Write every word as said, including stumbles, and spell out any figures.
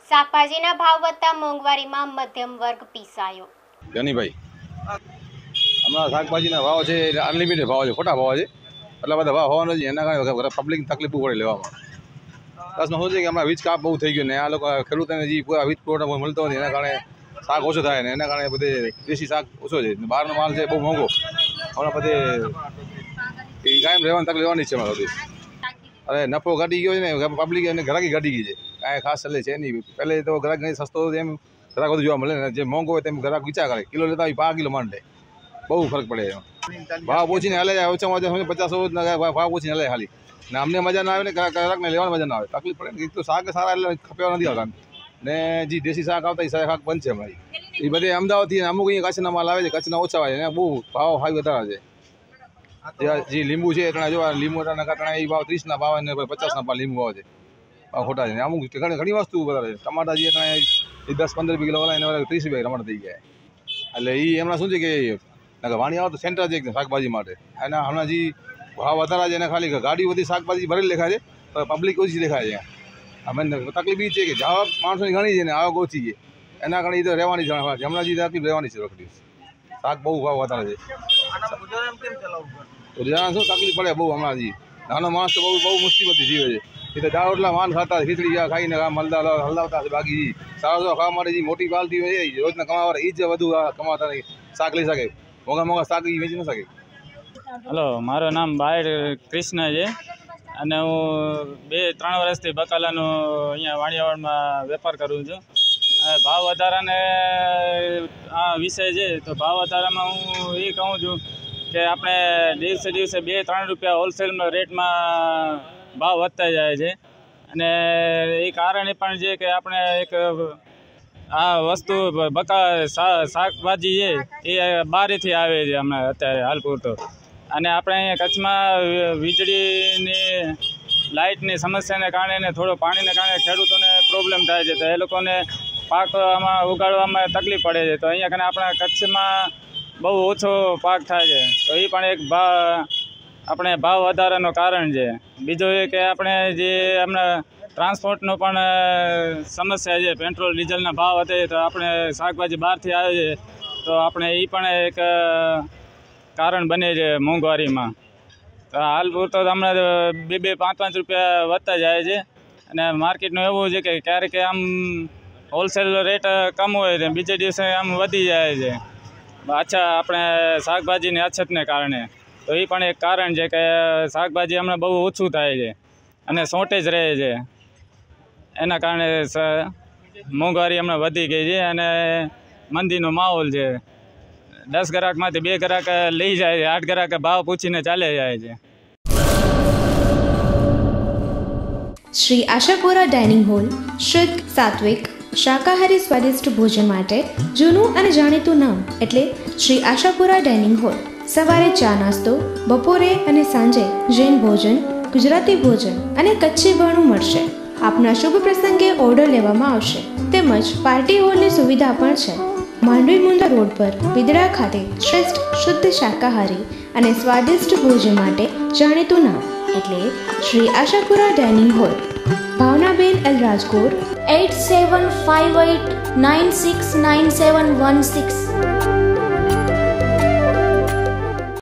શાકભાજીના ભાવ વધતા મોંઘવારીમાં મધ્યમ વર્ગ પીસાયો। ગનીભાઈ, હમણાં શાકભાજીના ભાવ છે અનલિમિટેડ ભાવ છે, ખોટા ભાવ છે, એટલા બધા ભાવ હોવા નથી, એના કારણે પબ્લિક તકલીફ પડે લેવામાં। પ્લસમાં શું છે કે હમણાં વીજ કાપ બહુ થઈ ગયું ને આ લોકો ખેડૂતોને જે પૂરા વીજ પુરવઠો મળતો નથી, એના કારણે શાક ઓછો થાય ને એના કારણે બધે દેશી શાક ઓછો છે, બહારનો માલ છે બહુ મોંઘો, હમણાં બધે કાયમ રહેવાની તકલીફ રહેવાની છે અમારા દેશ। અરે નફો ઘટી ગયો છે ને, પબ્લિક એને ઘરાકી ઘટી ગઈ છે, કાંઈ ખાસ ચાલે છે નહીં। પહેલે તો ગ્રાહક સસ્તો એમ ગ્રાહક બધું જોવા મળે ને, જે મોંઘો હોય તેમ ગ્રાહક વિચાર કરે, કિલો લેતા હોય પાંચ કિલો માંડે, બહુ ફરક પડે એમાં। ભાવ પૂછીને હાલે જાય, ઓછામાં ઓછા પચાસ ભાવ પૂછીને હાલે ખાલી ને, અમને મજા ના આવે ને ગ્રાહકને લેવાની મજા ના આવે, તકલીફ પડે ને। તો શાક સારા એટલે ખપેવા નથી આવતા ને, જે દેશી શાક આવતા એ શાક બંધ છે અમારી, એ બધે અમદાવાદથી અમુક અહીંયા કચ્છના માલ આવે છે, કચ્છના ઓછા આવે છે, બહુ ભાવ હાઈ વધારે છે। જે લીંબુ છે ત્યાં જો લીંબુ ત્યાં એ ભાવ ત્રીસના ભાવ ને પચાસના ભાવ લીંબુ ભાવ છે, ભાવ ખોટા છે। અમુક ઘણી ઘણી વસ્તુ વધારે છે, ટમાટા જે ત્યાં એ દસ પંદર કિલો વાળા એને ત્રીસ રૂપિયા ટમાટા થઈ ગયા, એટલે એ હમણાં શું છે કે વાણી આવે તો સેન્ટર છે શાકભાજી માટે, એના હમણાં જે ભાવ વધારા છે એને ખાલી ગાડી બધી શાકભાજી ભરેલી દેખાય છે, પણ પબ્લિક ઓછી દેખાય છે। અમે તકલીફ એ છે કે જાવક માણસોની ઘણી છે ને આવક ઓછી છે, એના કારણે એ તો રહેવાની છે, હમણાં જે તકલીફ રહેવાની છે, રોકડી શાક બહુ ભાવ વધારે છે, ગુજરાત શું તકલીફ પડે બહુ હમણાં જે નાનો માણસ તો બહુ બહુ મુસીબતથી જીવે છે, એ તો દાળ રોટલા માન ખાતા ખીચડી ખાઈને મલદા હલાવતા બાકી સારા સારા ખાવા માટે જે મોટી પાલતી હોય છે રોજના કમાવા એ જ વધુ કમાતા નહીં, શાક લઈ શકે, મોંઘા મોંઘા શાક એ વેચી ન શકે। હલો, મારું નામ બાયડ કૃષ્ણ છે અને હું બે ત્રણ વર્ષથી બકાલાનો અહીંયા વાણિયાવાડમાં વેપાર કરું છું। ભાવ વધારાને આ વિષય છે તો ભાવ વધારામાં હું એ કહું છું કે આપણે દિવસે દિવસે બે ત્રણ રૂપિયા હોલસેલમાં રેટમાં ભાવ વધતા જાય છે, અને એ કારણે પણ છે કે આપણે એક આ વસ્તુ બકા શાકભાજી છે એ બહારથી આવે છે હમણાં અત્યારે હાલ પૂરતો, અને આપણે અહીંયા કચ્છમાં વીજળીની લાઇટની સમસ્યાને કારણે થોડો પાણીને કારણે ખેડૂતોને પ્રોબ્લેમ થાય છે, તો એ લોકોને પાક આમાં ઉગાડવામાં તકલીફ પડે છે, તો અહીંયા કને આપણા કચ્છમાં બહુ ઓછો પાક થાય છે, તો એ પણ એક ભાવ આપણે ભાવ વધારાનું કારણ છે। બીજું એ કે આપણે જે હમણાં ટ્રાન્સપોર્ટનો પણ સમસ્યા છે, પેટ્રોલ ડીઝલના ભાવ વધે તો આપણે શાકભાજી બહારથી આવે છે, તો આપણે એ પણ એક કારણ બને છે મોંઘવારીમાં। તો હાલ પૂરતો હમણાં બે બે પાંચ પાંચ રૂપિયા વધતા જાય છે, અને માર્કેટનું એવું છે કે ક્યારેક આમ હોલસેલ રેટ કમ હોય છે, બીજે દિવસે આમ વધી જાય છે, અચ્છા આપણે શાકભાજીની અછતને કારણે, તો એ પણ એક કારણ છે કે શાકભાજી હમણાં બહુ ઓછું થાય છે અને શોર્ટેજ રહે છે, એના કારણે મોંઘવારી હમણાં વધી ગઈ છે અને મંદીનો માહોલ છે। દસ ગ્રાહકમાંથી બે ગ્રાહક લઈ જાય છે, આઠ ગ્રાહક ભાવ પૂછીને ચાલે જાય છે। શ્રી આશાપુરા ડાઇનિંગ હોલ શુદ્ધ, સાત્વિક, શાકાહારી સ્વાદિષ્ટ ભોજન માટે જૂનું અને જાણીતું નામ એટલે શ્રી આશાપુરા ડાઇનિંગ હોલ। સવારે ચા નાસ્તો, બપોરે અને સાંજે જૈન ભોજન, ગુજરાતી ભોજન અને કચ્છી ભાણું મળશે। આપના શુભ પ્રસંગે ઓર્ડર લેવામાં આવશે, તેમજ પાર્ટી હોલની સુવિધા પણ છે। માંડવી મુંદ્રા રોડ પર વિદડા ખાતે શ્રેષ્ઠ શુદ્ધ શાકાહારી અને સ્વાદિષ્ટ ભોજન માટે જાણીતું નામ એટલે Shri Ashapura dining hall. Bhavnaben L Rajkot eight seven five eight nine six nine seven one six.